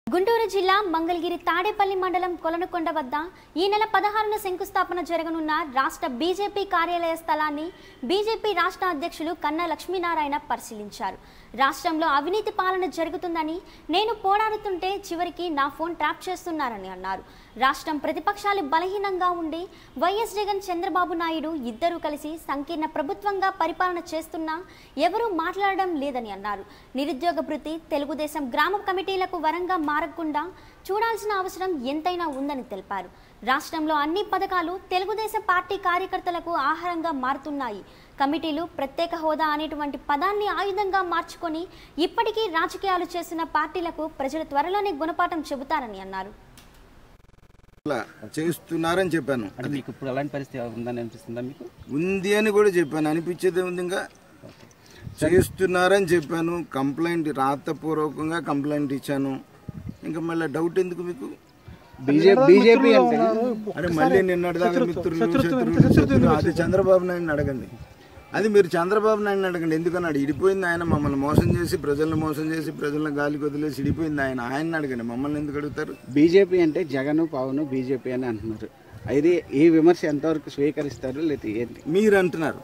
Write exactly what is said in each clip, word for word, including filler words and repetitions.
గుంటూరు జిల్లా మంగళగిరి తాడేపల్లి మండలం కొలనుకొండ వద్ద ఈ నెల పదహారున శంకుస్థాపన జరగనున్న రాష్ట్ర బీజేపీ కార్యాలయ స్థలాన్ని బీజేపీ రాష్ట్ర అధ్యక్షులు కన్నా లక్ష్మీనారాయణ పరిశీలించారు. రాష్ట్రంలో అవినీతి పాలన జరుగుతుందని, నేను పోరాడుతుంటే చివరికి నా ఫోన్ ట్రాప్ చేస్తున్నారని అన్నారు. రాష్ట్రం ప్రతిపక్షాలు బలహీనంగా ఉండి వైఎస్ జగన్, చంద్రబాబు నాయుడు ఇద్దరూ కలిసి సంకీర్ణ ప్రభుత్వంగా పరిపాలన చేస్తున్నా ఎవరూ మాట్లాడడం లేదని అన్నారు. నిరుద్యోగ భృతి తెలుగుదేశం గ్రామ కమిటీలకు వరంగా మారకుండా చూడాల్సిన అవసరం ఎంతైనా ఉందని తెలిపారు. రాష్ట్రంలో అన్ని పథకాలు తెలుగుదేశం పార్టీ కార్యకర్తలకు ఆహారంగా మారుతున్నాయి. కమిటీలు ప్రత్యేక హోదా అనేటువంటి పదాన్ని ఆయుధంగా మార్చుకొని ఇప్పటికీ రాజకీయాలు చేస్తున్న పార్టీలకు ప్రజలు త్వరలోనే గుణపాఠం చెబుతారని అన్నారు. చేస్తున్నారని చెప్పాను. మీకు ఇప్పుడు అలాంటి పరిస్థితి ఉందని అనిపిస్తుందా? మీకు ఉంది అని కూడా చెప్పాను. అనిపించేది ఉంది. ఇంకా చేస్తున్నారని చెప్పాను. కంప్లైంట్ రాతపూర్వకంగా కంప్లైంట్ ఇచ్చాను. ఇంకా మళ్ళీ డౌట్ ఎందుకు మీకు? బీజేపీ అంటే అరే మళ్ళీ నిన్నటిదాకా మిత్రులు శత్రువులు అది చంద్రబాబు నాయుడిని అడగండి. అది మీరు చంద్రబాబు నాయుడిని అడగండి. ఎందుకన్నాడు? ఇడిపోయింది ఆయన, మమ్మల్ని మోసం చేసి ప్రజలను మోసం చేసి ప్రజలను గాలికి వదిలేసి ఇడిపోయింది ఆయన. ఆయన్ని అడగండి, మమ్మల్ని ఎందుకు అడుగుతారు? బీజేపీ అంటే జగన్ పవన్ బీజేపీ అని అంటున్నారు. అయితే ఈ విమర్శ ఎంతవరకు స్వీకరిస్తారు? లేదా ఏంటి మీరు అంటున్నారు?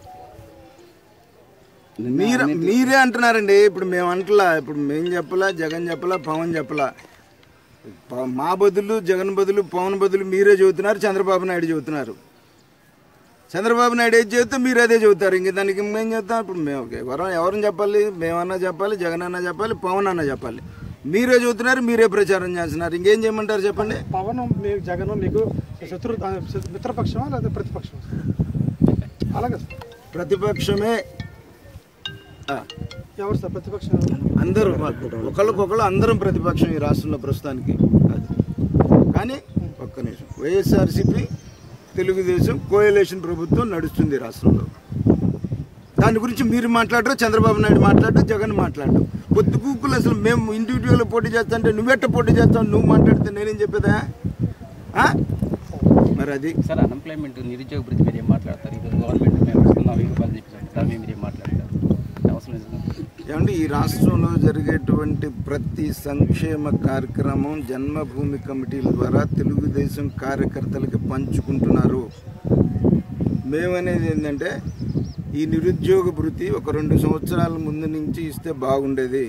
మీరు మీరే అంటున్నారండి. ఇప్పుడు మేము అంటలా, ఇప్పుడు మేము చెప్పలా, జగన్ చెప్పలా, పవన్ చెప్పలా. మా బదులు జగన్ బదులు పవన్ బదులు మీరే చెబుతున్నారు, చంద్రబాబు నాయుడు చెబుతున్నారు. చంద్రబాబు నాయుడు ఏది చెబుతా మీరు అదే చెబుతారు. ఇంక దానికి మేము చెప్తాం. ఇప్పుడు మేము ఎవరు ఎవరిని చెప్పాలి? మేమన్నా చెప్పాలి, జగన్ అన్నా చెప్పాలి, పవన్ అన్నా చెప్పాలి. మీరే చెబుతున్నారు, మీరే ప్రచారం చేస్తున్నారు. ఇంకేం చేయమంటారు చెప్పండి? పవన్ జగన్ మీకు శత్రు మిత్రపక్షమా లేదా ప్రతిపక్షమా? అలాగే ప్రతిపక్షమే. ఎవరు సార్ ప్రతిపక్షం? అందరూ ఒకళ్ళకొకళ్ళు అందరం ప్రతిపక్షం ఈ రాష్ట్రంలో ప్రస్తుతానికి. అది కానీ ఒక్క నిమిషం, వైఎస్ఆర్సీపీ తెలుగుదేశం కోయలేషన్ ప్రభుత్వం నడుస్తుంది రాష్ట్రంలో. దాని గురించి మీరు మాట్లాడరు, చంద్రబాబు నాయుడు మాట్లాడరు, జగన్ మాట్లాడరు. పొద్దు కూకులు అసలు మేము ఇండివిజువల్గా పోటీ చేస్తా అంటే నువ్వెట్ట పోటీ చేస్తావు? నువ్వు మాట్లాడితే నేనేం చెప్పేదా? మరి అది సార్ అన్ఎంప్లాయ్మెంట్ నిరుద్యోగ భృతి మీరు ఏం మాట్లాడతారు? ఇది గవర్నమెంట్ మేము ఇస్తున్నాం వెయ్యి రూపాయలు చెప్పేసి దాని మీరు ఏం మాట్లాడతారు? ఏమంటే ఈ రాష్ట్రంలో జరిగేటువంటి ప్రతి సంక్షేమ కార్యక్రమం జన్మభూమి కమిటీల ద్వారా తెలుగుదేశం కార్యకర్తలకి పంచుకుంటున్నారు. మేమనేది ఏంటంటే ఈ నిరుద్యోగ భృతి ఒక రెండు సంవత్సరాల ముందు నుంచి ఇస్తే బాగుండేది.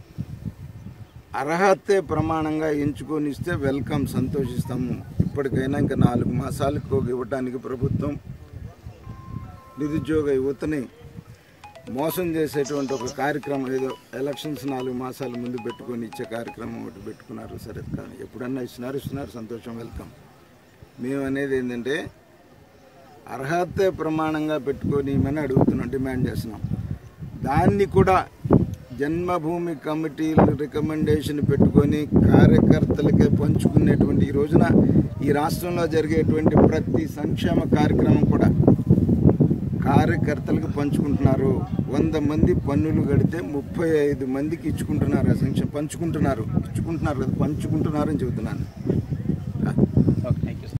అర్హతే ప్రమాణంగా ఎంచుకొని ఇస్తే వెల్కమ్, సంతోషిస్తాము. ఇప్పటికైనా ఇంకా నాలుగు మాసాలకు ఇవ్వటానికి ప్రభుత్వం నిరుద్యోగ యువతని మోసం చేసేటువంటి ఒక కార్యక్రమం, ఏదో ఎలక్షన్స్ నాలుగు మాసాల ముందు పెట్టుకొని ఇచ్చే కార్యక్రమం ఒకటి పెట్టుకున్నారు. సరే, కానీ ఎప్పుడన్నా ఇస్తున్నారు ఇస్తున్నారు సంతోషం, వెల్కమ్. మేము అనేది ఏంటంటే అర్హత ప్రమాణంగా పెట్టుకొని ఇమని అడుగుతున్నాం, డిమాండ్ చేస్తున్నాం. దాన్ని కూడా జన్మభూమి కమిటీలు రికమెండేషన్ పెట్టుకొని కార్యకర్తలకే పంచుకునేటువంటి ఈ రోజున ఈ రాష్ట్రంలో జరిగేటువంటి ప్రతి సంక్షేమ కార్యక్రమం కూడా కార్యకర్తలకు పంచుకుంటున్నారు. వంద మంది పన్నులు కడితే ముప్పై ఐదు మందికి ఇచ్చుకుంటున్నారు. ఆ సంక్షేమ పంచుకుంటున్నారు ఇచ్చుకుంటున్నారు కదా పంచుకుంటున్నారని చెబుతున్నాను.